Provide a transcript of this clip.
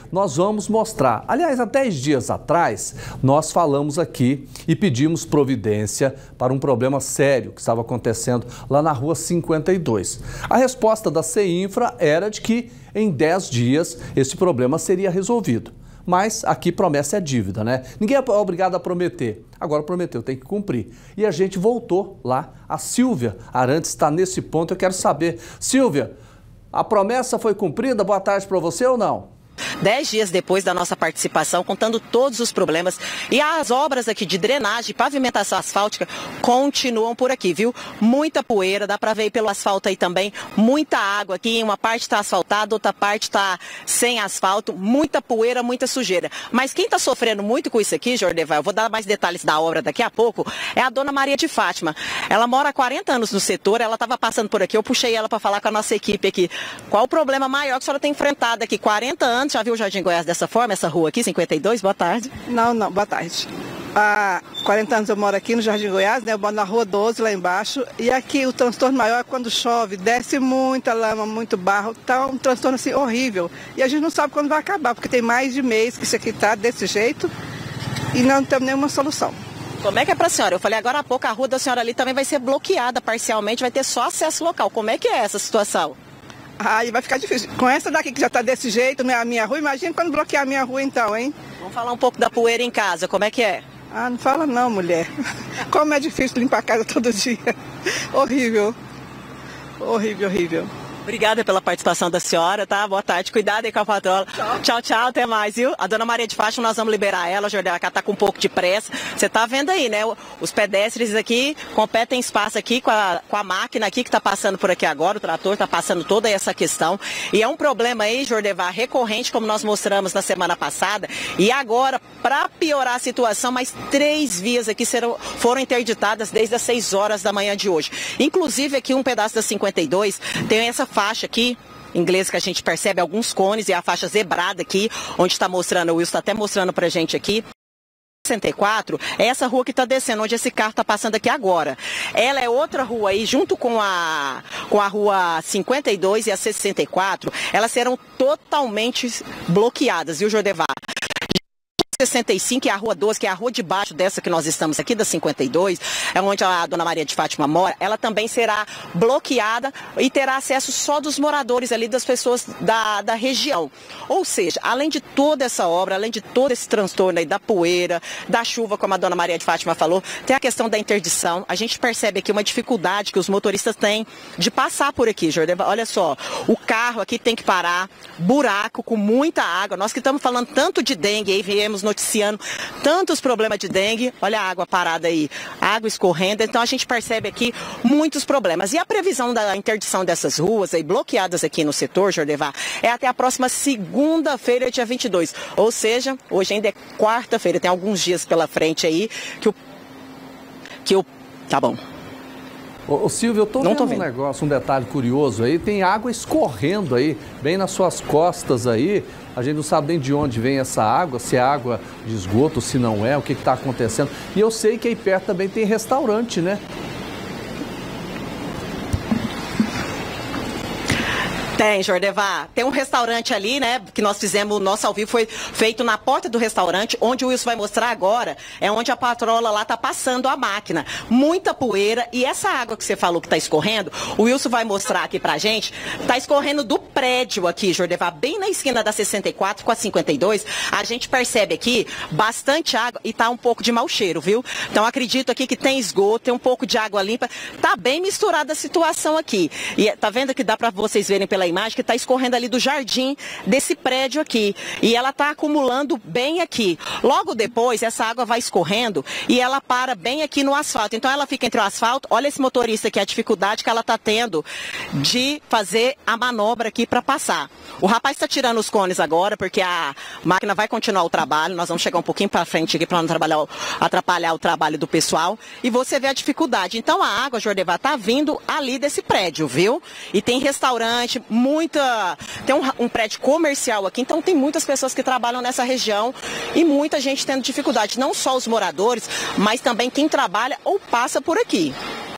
nós vamos mostrar. Aliás, há 10 dias atrás, nós falamos aqui e pedimos providência para um problema sério que estava acontecendo lá na rua 52. A resposta da CEINFRA era de que em 10 dias esse problema seria resolvido. Mas aqui promessa é dívida, né? Ninguém é obrigado a prometer. Agora prometeu, tem que cumprir. E a gente voltou lá. A Silvia Arantes está nesse ponto. Eu quero saber, Silvia, a promessa foi cumprida? Boa tarde para você ou não? 10 dias depois da nossa participação, contando todos os problemas, e as obras aqui de drenagem, pavimentação asfáltica, continuam por aqui, viu? Muita poeira, dá para ver pelo asfalto aí também, muita água aqui, uma parte está asfaltada, outra parte está sem asfalto, muita poeira, muita sujeira. Mas quem está sofrendo muito com isso aqui, Jordeval, eu vou dar mais detalhes da obra daqui a pouco, é a dona Maria de Fátima. Ela mora há 40 anos no setor, ela estava passando por aqui, eu puxei ela para falar com a nossa equipe aqui. Qual o problema maior que a senhora tem enfrentado aqui? 40 anos, já viu o Jardim Goiás dessa forma, essa rua aqui, 52? Boa tarde. Não, boa tarde. Há 40 anos eu moro aqui no Jardim Goiás, né? Eu moro na rua 12, lá embaixo. E aqui o transtorno maior é quando chove, desce muita lama, muito barro. Tá um transtorno assim horrível. E a gente não sabe quando vai acabar, porque tem mais de mês que isso aqui tá desse jeito e não temos nenhuma solução. Como é que é para a senhora? Eu falei agora há pouco, a rua da senhora ali também vai ser bloqueada parcialmente, vai ter só acesso local. Como é que é essa situação? Aí vai ficar difícil. Com essa daqui que já está desse jeito, né, a minha rua, imagina quando bloquear a minha rua então, hein? Vamos falar um pouco da poeira em casa, como é que é? Ah, não fala não, mulher. Como é difícil limpar a casa todo dia. Horrível. Horrível, horrível. Obrigada pela participação da senhora, tá? Boa tarde, cuidado aí com a patrola. Tchau, tchau, até mais, viu? A dona Maria de Fátima, nós vamos liberar ela, Jordel, ela tá com um pouco de pressa. Você tá vendo aí, né? Os pedestres aqui competem espaço aqui com a máquina aqui que tá passando por aqui agora, o trator tá passando toda essa questão. E é um problema aí, Jordevar, recorrente, como nós mostramos na semana passada. E agora, para piorar a situação, mais 3 vias aqui foram interditadas desde as 6 horas da manhã de hoje. Inclusive aqui um pedaço da 52 tem essa faixa aqui, em inglês, que a gente percebe alguns cones, e a faixa zebrada aqui, onde está mostrando, o Wilson está até mostrando pra gente aqui. 64 é essa rua que está descendo, onde esse carro está passando aqui agora. Ela é outra rua aí, junto com a rua 52 e a 64, elas serão totalmente bloqueadas, viu, Jordevar? 65 é a rua 12, que é a rua de baixo dessa que nós estamos aqui, da 52, é onde a dona Maria de Fátima mora, ela também será bloqueada e terá acesso só dos moradores ali, das pessoas da região. Ou seja, além de toda essa obra, além de todo esse transtorno aí da poeira, da chuva, como a dona Maria de Fátima falou, tem a questão da interdição. A gente percebe aqui uma dificuldade que os motoristas têm de passar por aqui, Jordan. Olha só, o carro aqui tem que parar, buraco com muita água. Nós que estamos falando tanto de dengue aí, viemos noticiando tantos problemas de dengue, olha a água parada aí, água escorrendo, então a gente percebe aqui muitos problemas. E a previsão da interdição dessas ruas aí, bloqueadas aqui no setor, Jordevar, é até a próxima segunda-feira, dia 22, ou seja, hoje ainda é quarta-feira, tem alguns dias pela frente aí, tá bom. Ô Silvio, eu tô vendo um negócio, um detalhe curioso aí, tem água escorrendo aí, bem nas suas costas aí, a gente não sabe nem de onde vem essa água, se é água de esgoto, se não é, o que está acontecendo. E eu sei que aí perto também tem restaurante, né? Tem, Jordevar. Tem um restaurante ali, né, que nós fizemos, o nosso ao vivo foi feito na porta do restaurante, onde o Wilson vai mostrar agora, é onde a patrola lá tá passando a máquina. Muita poeira, e essa água que você falou que tá escorrendo, o Wilson vai mostrar aqui pra gente, tá escorrendo do prédio aqui, Jordevar, bem na esquina da 64 com a 52, a gente percebe aqui bastante água e tá um pouco de mau cheiro, viu? Então acredito aqui que tem esgoto, tem um pouco de água limpa, tá bem misturada a situação aqui. E tá vendo que dá pra vocês verem pela imagem que está escorrendo ali do jardim desse prédio aqui, e ela está acumulando bem aqui. Logo depois essa água vai escorrendo e ela para bem aqui no asfalto, então ela fica entre o asfalto. Olha esse motorista aqui, a dificuldade que ela está tendo de fazer a manobra aqui para passar. O rapaz está tirando os cones agora, porque a máquina vai continuar o trabalho, nós vamos chegar um pouquinho para frente aqui para não atrapalhar o trabalho do pessoal, e você vê a dificuldade. Então a água, Jordevar, está vindo ali desse prédio, viu? E tem restaurante, tem um prédio comercial aqui, então tem muitas pessoas que trabalham nessa região e muita gente tendo dificuldade, não só os moradores, mas também quem trabalha ou passa por aqui.